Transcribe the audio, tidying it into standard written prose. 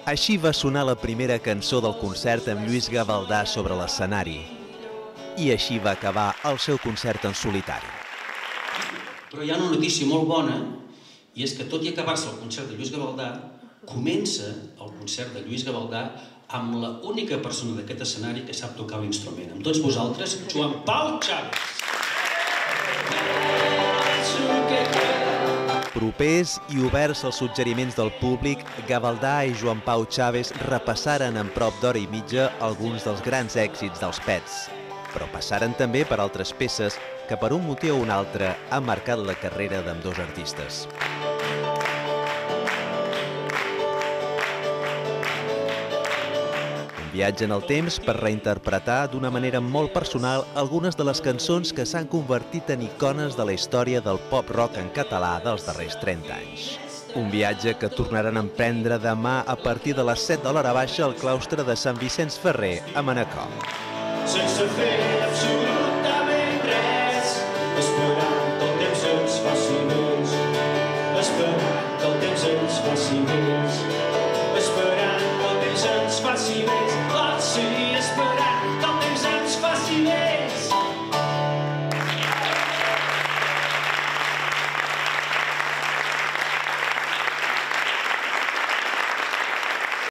Així va sonar la primera cançó del concert amb Lluís Gavaldà sobre l'escenari. I així va acabar el seu concert en solitari. Però hi ha una notícia molt bona, i és que tot i acabar-se el concert de Lluís Gavaldà, comença el concert de Lluís Gavaldà amb l'única persona d'aquest escenari que sap tocar l'instrument. Amb tots vosaltres, Joan Pau Chaves. Propers i oberts als suggeriments del públic, Gavaldà i Joan Pau Chaves repassaren en prop d'hora i mitja alguns dels grans èxits dels Pets, però passaren també per altres peces que per un motiu o un altre han marcat la carrera d'ambdós artistes. Viatge en el temps per reinterpretar d'una manera molt personal algunes de les cançons que s'han convertit en icones de la història del pop-rock en català dels darrers 30 anys. Un viatge que tornaran a emprendre demà a partir de les 7 de l'hora baixa al claustre de Sant Vicenç Ferrer, a Manacor.